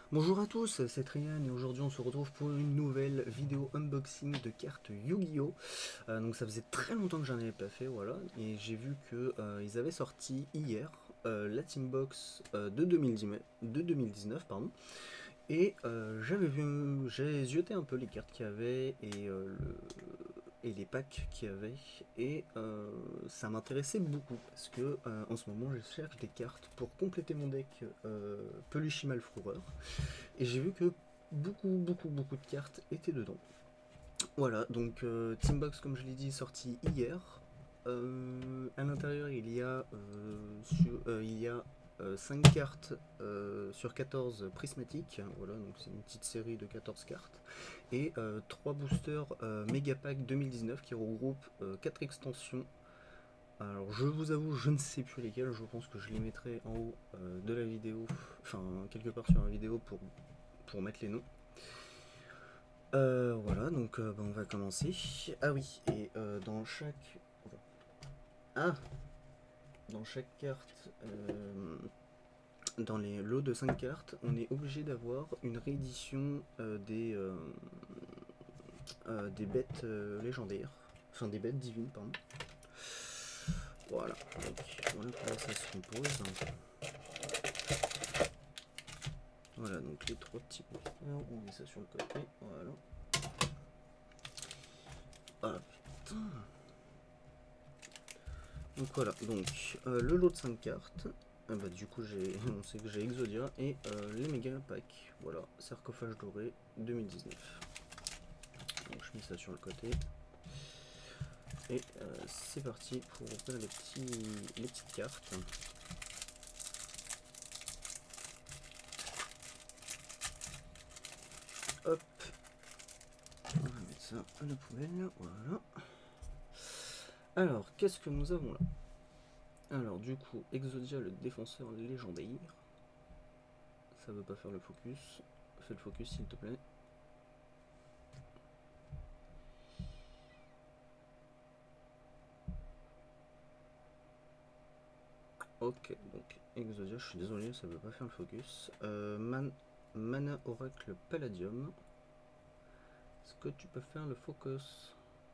Bonjour à tous, c'est Ryan et aujourd'hui on se retrouve pour une nouvelle vidéo unboxing de cartes Yu-Gi-Oh! Donc ça faisait très longtemps que j'en avais pas fait, voilà, et j'ai vu que ils avaient sorti hier la Teambox de 2019, pardon, et j'ai zioté un peu les cartes qu'il y avait et les packs qu'il y avait, et ça m'intéressait beaucoup parce que en ce moment je cherche des cartes pour compléter mon deck Peluche Malfroureur. Et j'ai vu que beaucoup de cartes étaient dedans. Voilà, donc Teambox, comme je l'ai dit, sorti hier. À l'intérieur, il y a 5 cartes sur 14 prismatiques. Voilà, donc c'est une petite série de 14 cartes. Et 3 boosters Megapack 2019 qui regroupent 4 extensions. Alors je vous avoue, je ne sais plus lesquelles, je pense que je les mettrai en haut de la vidéo, enfin quelque part sur la vidéo pour mettre les noms. Voilà, donc bah, on va commencer. Ah oui, et ah, dans chaque carte, dans les lots de 5 cartes, on est obligé d'avoir une réédition des bêtes légendaires, enfin des bêtes divines, pardon. Voilà, donc voilà comment ça se compose. Voilà, donc les 3 petits posters, on met ça sur le côté, voilà. Ah putain. Donc voilà, donc le lot de 5 cartes. Bah, du coup, on sait que j'ai Exodia et les méga packs. Voilà, sarcophage doré 2019. Donc je mets ça sur le côté. Et c'est parti pour ouvrir les petites cartes. Hop, on va mettre ça à la poubelle. Voilà. Alors, qu'est-ce que nous avons là? Alors, du coup, Exodia, le défenseur légendaire. Ça veut pas faire le focus. Fais le focus, s'il te plaît. Ok, donc Exodia, je suis désolé, ça veut pas faire le focus. Mana Oracle Palladium. Est-ce que tu peux faire le focus?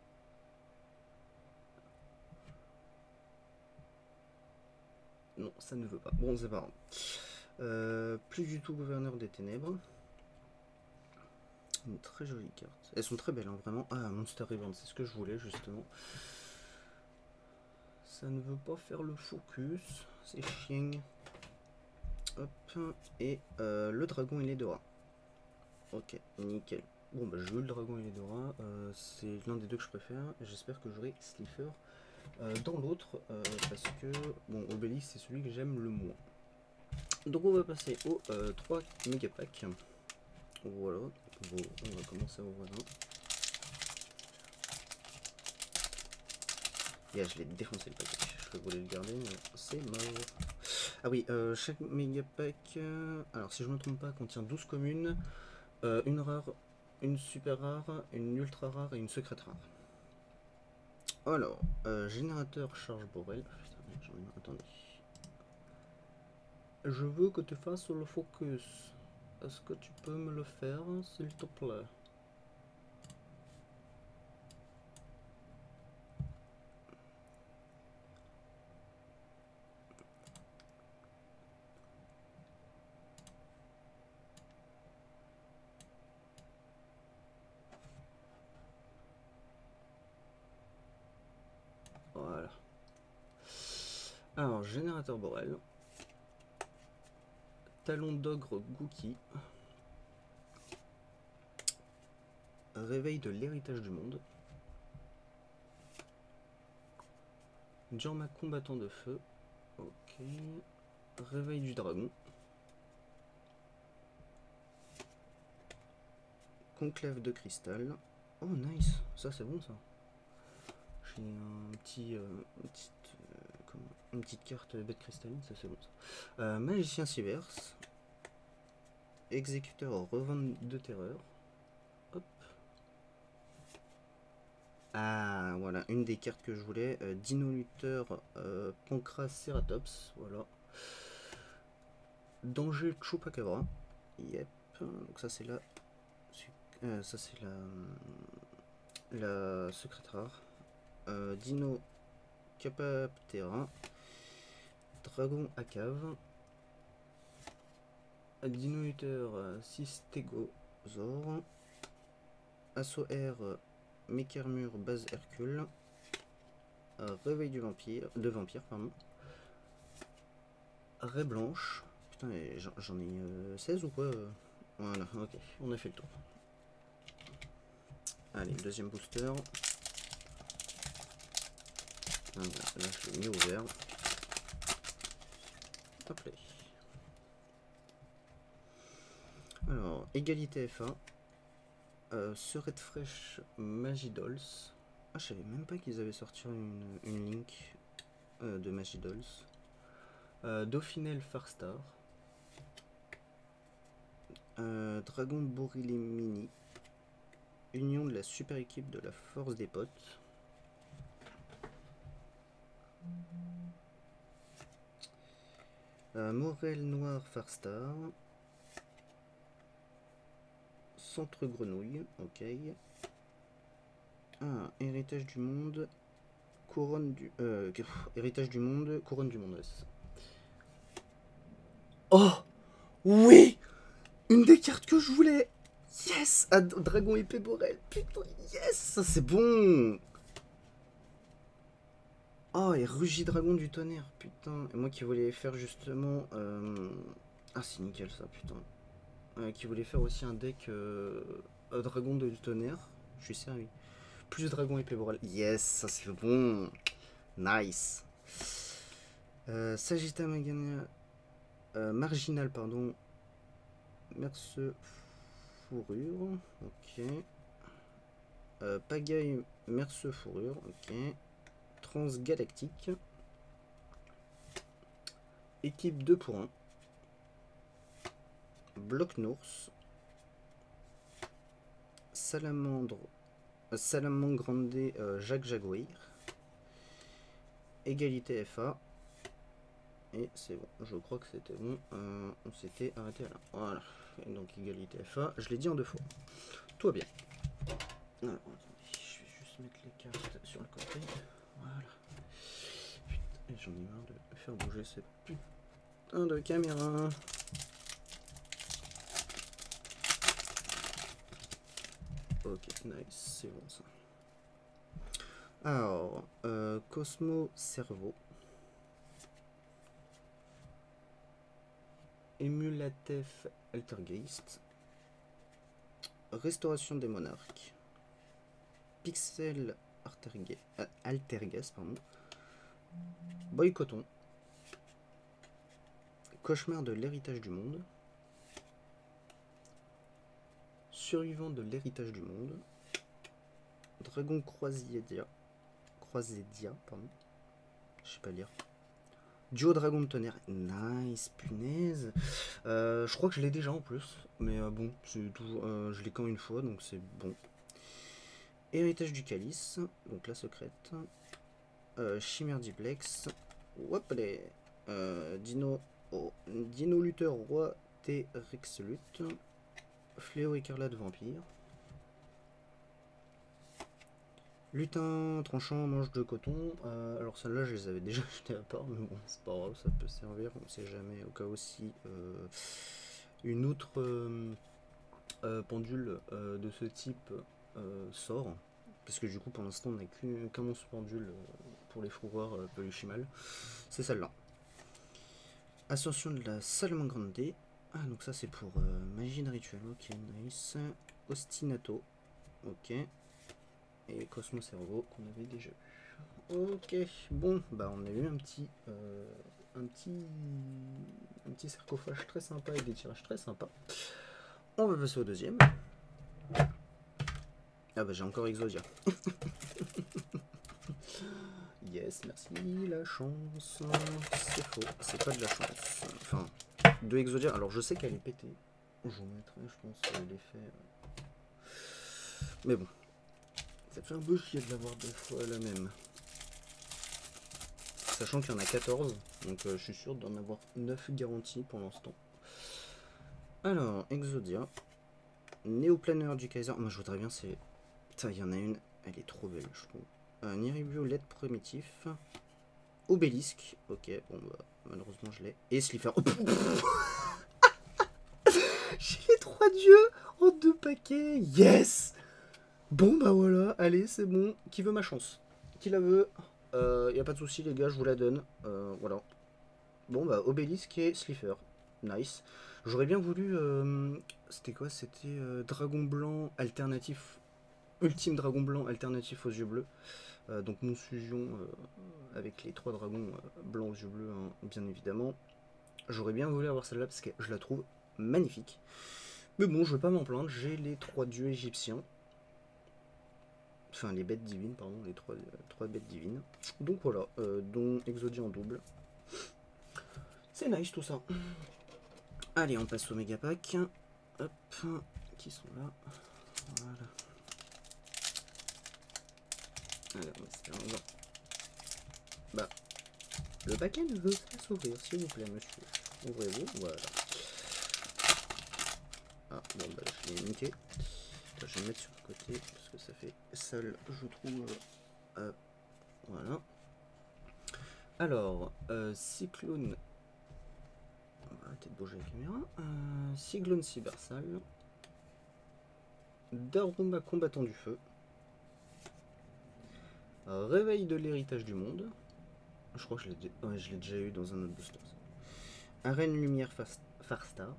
Non, ça ne veut pas. Bon, c'est pas grave. Plus du tout Gouverneur des Ténèbres. Une très jolie carte. Elles sont très belles, hein, vraiment. Ah, Monster Event, c'est ce que je voulais, justement. Ça ne veut pas faire le focus. C'est chiant. Hop. Et le dragon et les Dora. Ok, nickel. Bon, bah, je veux le dragon et les Dora. C'est l'un des deux que je préfère. J'espère que j'aurai Slifer dans l'autre. Parce que, bon, Obélix, c'est celui que j'aime le moins. Donc, on va passer aux 3 méga packs. Voilà. Bon, on va commencer à ouvrir un. Yeah, je l'ai défoncé le paquet. Je voulais le garder, mais c'est mort. Ah oui, chaque méga pack, alors si je ne me trompe pas, contient 12 communes, une rare, une super rare, une ultra rare et une secrète rare. Alors, générateur charge Borel. Putain, attendez. Je veux que tu fasses le focus. Est-ce que tu peux me le faire, s'il te plaît? Voilà. Alors, générateur Borel. Talon d'ogre Gookie. Réveil de l'héritage du monde. Jorma combattant de feu. Ok. Réveil du dragon. Conclave de cristal. Oh nice, ça c'est bon ça. J'ai une petite carte bête cristalline, ça c'est bon ça. Magicien Siverse. Exécuteur revente de terreur. Hop. Ah voilà, une des cartes que je voulais. Dino Lutteur Pancraceratops. Voilà. Danger Chupacabra. Yep. Donc ça c'est la secrète rare. Dino Capaptera. Dragon à cave. Dino-Luther Systégosaure. Assaut Air Mécarmure base Hercule. Réveil du vampire. De vampire, pardon. Raie blanche. Putain, j'en ai 16 ou quoi? Voilà, ok, on a fait le tour. Allez, deuxième booster. Voilà, là je l'ai mis ouvert. Hop là. Alors, égalité FA. Serette fraîche Magidolls. Ah, je savais même pas qu'ils avaient sorti une link de Magidolls. Dauphinelle Farstar. Dragon Bourrilé Mini. Union de la super équipe de la force des potes. Morel Noir Farstar. Centre Grenouille, ok. Ah, Héritage du Monde. Couronne du... Héritage du Monde, Couronne du Monde, ouais, c'est ça. Oh oui, une des cartes que je voulais. Yes, Dragon épée Borel. Putain, yes, ça c'est bon. Oh, et Rugit Dragon du Tonnerre, putain. Et moi qui voulais faire justement... Ah, c'est nickel ça, putain. Qui voulait faire aussi un deck Dragon du Tonnerre. Je suis servi. Plus Dragon épée Borel. Yes, ça c'est bon. Nice. Sagitta Magana... Marginal, pardon. Merce Fourrure, ok. Pagaille Merce Fourrure, ok. Transgalactique. Équipe 2 pour 1. Bloc Nours. Salamandre. Salamandre Grande Jacques Jaguar. Égalité FA. Et c'est bon, je crois que c'était bon. On s'était arrêté là. Voilà. Et donc égalité FA. Je l'ai dit en 2 fois. Tout va bien. Alors, attendez, je vais juste mettre les cartes sur le côté. Voilà. Putain, j'en ai marre de faire bouger cette putain de caméra. Ok, nice, c'est bon ça. Alors, Cosmo Cerveau. Émulatef Altergeist. Restauration des monarques. Pixel Altergeist, pardon. Boycotton. Cauchemar de l'héritage du monde. Survivant de l'héritage du monde. Dragon Croisédia, pardon. Je sais pas lire. Duo Dragon de Tonnerre. Nice, punaise. Je crois que je l'ai déjà en plus. Mais bon, c'est toujours. Je l'ai qu'en une fois, donc c'est bon. Héritage du Calice. Donc la secrète. Chimère Diplex. Hop les. Dino Luther Roi T-Rex Lutte. Fléau écarlate vampire. Lutin tranchant manche de coton. Alors celle-là je les avais déjà achetées à part, mais bon c'est pas grave, ça peut servir, on sait jamais. Au cas où si une autre pendule de ce type sort, parce que du coup pour l'instant on n'a qu'un monstre pendule pour les fourreurs peluchimal, c'est celle-là. Ascension de la Salamandre Grande. Ah donc ça c'est pour magie de rituel, ok nice. Ostinato, ok. Et Cosmo Cerveau qu'on avait déjà vu. Ok, bon, bah on a eu un petit sarcophage très sympa et des tirages très sympas. On va passer au deuxième. Ah bah j'ai encore Exodia. Yes, merci, la chance. C'est faux, c'est pas de la chance. Enfin, de Exodia, alors je sais qu'elle est pétée. Je vous mettrai, je pense, l'effet. Mais bon. Ça fait un peu chier de l'avoir 2 fois la même. Sachant qu'il y en a 14, donc je suis sûr d'en avoir 9 garanties pour l'instant. Alors, Exodia. Néoplaneur du Kaiser. Moi, je voudrais bien, c'est... Putain, il y en a une. Elle est trop belle, je trouve. Niribio LED primitif. Obélisque. Ok, bon, bah, malheureusement, je l'ai. Et Slifer. Oh, j'ai les 3 dieux en 2 paquets. Yes! Bon, bah voilà. Allez, c'est bon. Qui veut ma chance? Qui la veut? Y a pas de souci, les gars, je vous la donne. Voilà. Bon, bah, Obélisque et Slifer. Nice. J'aurais bien voulu. C'était quoi? C'était Dragon Blanc alternatif. Ultime Dragon Blanc alternatif aux yeux bleus. Donc, mon fusion avec les 3 dragons blancs aux yeux bleus, hein, bien évidemment. J'aurais bien voulu avoir celle-là parce que je la trouve magnifique. Mais bon, je vais pas m'en plaindre. J'ai les 3 dieux égyptiens. Enfin, les bêtes divines, pardon. Les 3 bêtes divines. Donc voilà. Dont Exodia en double. C'est nice tout ça. Allez, on passe au méga pack. Hop, qui sont là. Voilà. Alors, on va. Bah, le paquet ne veut pas s'ouvrir, s'il vous plaît, monsieur. Ouvrez-vous, voilà. Ah, bon, bah, je l'ai niqué. Je vais le mettre sur le côté, parce que ça fait sale, je trouve. Voilà. Alors, Cyclone. On va arrêter de bouger la caméra. Cyclone Cybersal. Daruma combattant du feu. Réveil de l'héritage du monde. Je crois que je l'ai déjà eu dans un autre booster. Arène lumière Farstar.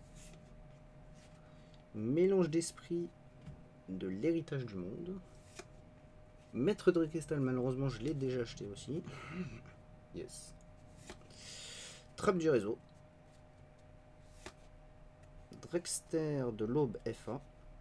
Mélange d'esprit de l'héritage du monde. Maître de cristal, malheureusement je l'ai déjà acheté aussi. Yes. Trappe du réseau. Drexter de l'aube FA.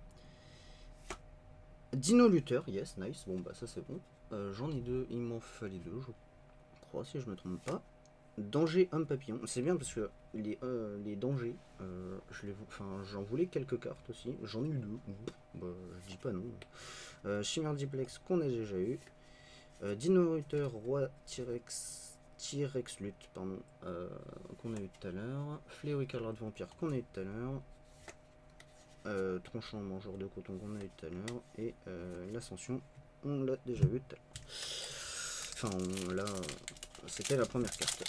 Dino Luther, yes, nice. Bon bah ça c'est bon. J'en ai 2, il m'en fallait 2, je crois, si je me trompe pas. Danger homme papillon, c'est bien parce que les dangers, j'en voulais quelques cartes aussi. J'en ai eu 2. Bah, je dis pas non. Shimmer Diplex qu'on a déjà eu. Dino Luther, Roi T-Rex Lutte, pardon, qu'on a eu tout à l'heure. Fléau écarlate vampire qu'on a eu tout à l'heure. Tranchant mangeur de coton qu'on a eu tout à l'heure. Et l'ascension, on l'a déjà vu tout à l'heure. Enfin, c'était la première carte.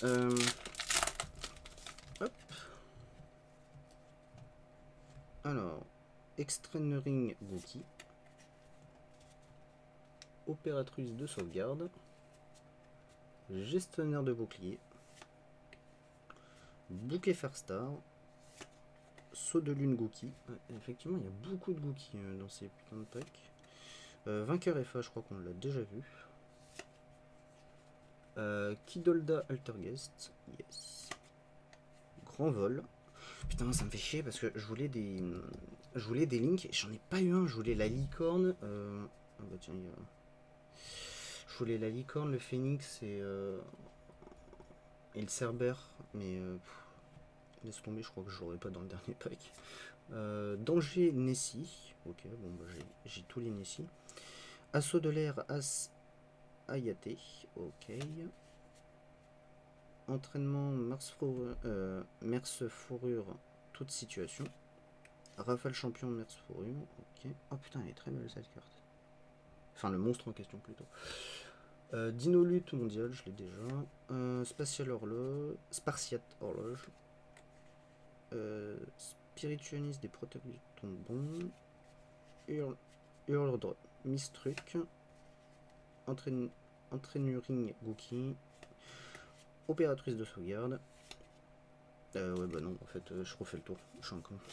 Hop. Alors, Extraordinaire Gookie. Opératrice de sauvegarde. Gestionnaire de bouclier. Bouquet Farstar. Saut de lune Gookie. Ouais, effectivement, il y a beaucoup de Gookie dans ces putains de packs. Vainqueur FA, je crois qu'on l'a déjà vu. Kidolda Altergeist. Yes. Grand vol. Putain, ça me fait chier parce que je voulais des links. J'en ai pas eu un. Je voulais la licorne. Ah bah tiens, je voulais la licorne, le phénix et le cerbère. Mais laisse tomber, je crois que je l'aurai pas dans le dernier pack. Danger Nessie. Ok, bon bah j'ai tous les Nessie. Assaut de l'air As Ayate. Ok. Entraînement Merce Fourrure, toute situation. Rafale champion Merce Fourrure. Ok. Oh putain, elle est très belle cette carte. Enfin, le monstre en question plutôt. Dino Lutte mondial, je l'ai déjà. Spatial Horloge. Spartiate Horloge. Spiritualiste des protecteurs du tombon. Hurle Mistruc. Entraînuring Gookie. Opératrice de sauvegarde. Ouais bah non, en fait je refais le tour, je suis un con.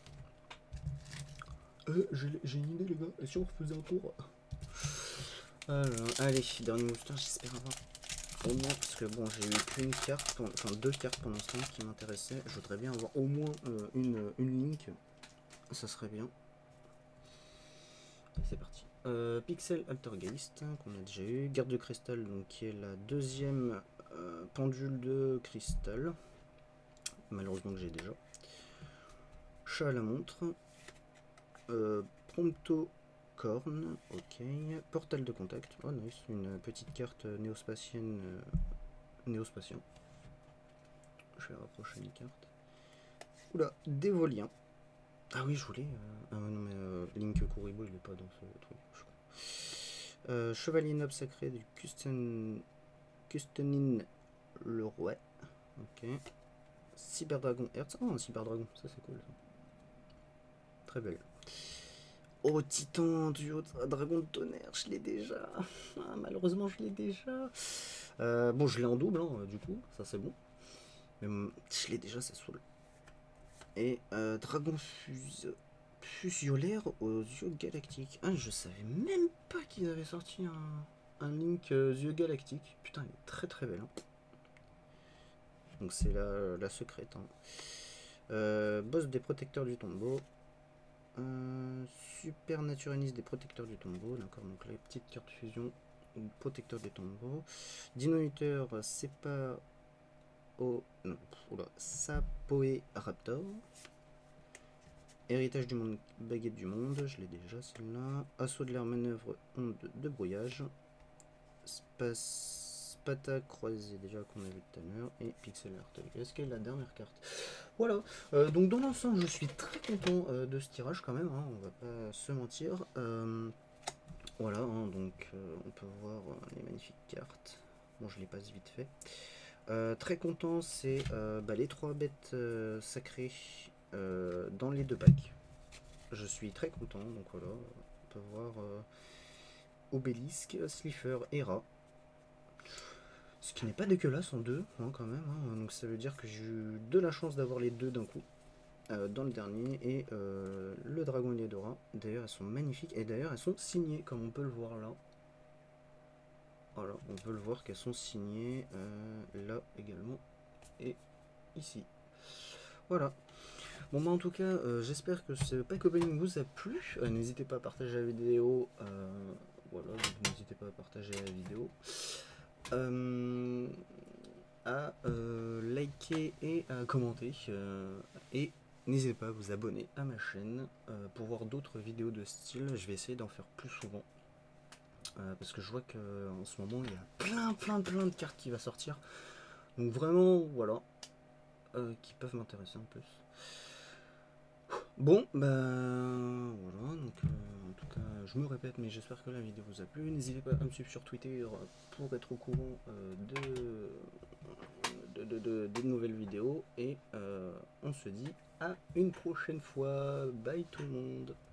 J'ai une idée les gars, et si on refaisait un tour? Alors, allez, dernier booster, j'espère avoir au moins, parce que bon j'ai eu qu'une carte, enfin 2 cartes pour l'instant qui m'intéressaient. Je voudrais bien avoir au moins une link, ça serait bien. Allez, c'est parti. Pixel Altergeist, qu'on a déjà eu. Garde de cristal, donc qui est la deuxième pendule de cristal. Malheureusement que j'ai déjà. Chat à la montre. Prompto Corne. Ok. Portal de contact. Oh nice. Une petite carte néospatienne. Néospatien. Je vais rapprocher une carte. Oula, Dévolien. Ah oui, je voulais. Ah non, mais Link Kuribo, il est pas dans ce truc. Chevalier noble sacré du Custenin le roi. Ok. Cyberdragon Hertz. Oh, un Cyberdragon, ça c'est cool. Ça. Très belle. Oh, Titan, duo dragon de tonnerre, je l'ai déjà. Ah, malheureusement, je l'ai déjà. Bon, je l'ai en double, hein, du coup, ça c'est bon. Mais je l'ai déjà, ça saoule. Et dragon fusiolaire aux yeux galactiques. Ah, je savais même pas qu'ils avaient sorti un Link yeux galactiques. Putain, elle est très très belle. Hein. Donc c'est la secrète. Hein. Boss des protecteurs du tombeau. Super naturaliste des protecteurs du tombeau. D'accord, donc la petite carte fusion. Protecteur des tombeaux. Dinonuteur, c'est pas. Oh, non, oula, Sapoe Raptor. Héritage du monde, baguette du monde, je l'ai déjà celle-là. Assaut de l'air, manœuvre, onde de brouillage. Spata croisée, déjà qu'on a vu tout à l'heure. Et pixel art. Est-ce qu'elle est la dernière carte? Voilà, donc dans l'ensemble, je suis très content de ce tirage quand même, hein, on va pas se mentir. Voilà, hein, donc on peut voir les magnifiques cartes. Bon, je les passe vite fait. Très content, c'est les 3 bêtes sacrées dans les 2 packs. Je suis très content, donc voilà, on peut voir Obélisque, Slifer et Rat. Ce qui n'est pas dégueulasse en 2, hein, quand même, hein. Donc ça veut dire que j'ai eu de la chance d'avoir les 2 d'un coup. Dans le dernier, et le dragon et les Dora. D'ailleurs, elles sont magnifiques, et d'ailleurs, elles sont signées, comme on peut le voir là. Voilà, on peut le voir qu'elles sont signées là également, et ici. Voilà. Bon, bah en tout cas, j'espère que ce pack opening vous a plu. N'hésitez pas à partager la vidéo. Voilà, donc n'hésitez pas à partager la vidéo. À liker et à commenter. Et n'hésitez pas à vous abonner à ma chaîne pour voir d'autres vidéos de ce style. Je vais essayer d'en faire plus souvent. Parce que je vois qu'en ce moment, il y a plein de cartes qui va sortir. Donc vraiment, voilà. Qui peuvent m'intéresser en plus. Bon, ben voilà, donc en tout cas, je me répète, mais j'espère que la vidéo vous a plu. N'hésitez pas à me suivre sur Twitter pour être au courant de nouvelles vidéos. Et on se dit à une prochaine fois. Bye tout le monde.